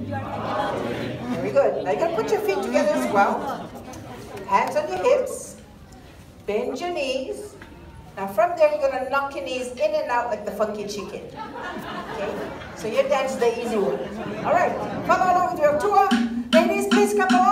Very good. Now you're going to put your feet together as well. Hands on your hips. Bend your knees. Now from there, you're going to knock your knees in and out like the funky chicken. Okay? So your dance is the easy one. All right. Come on over to your tour. Ladies, please come along.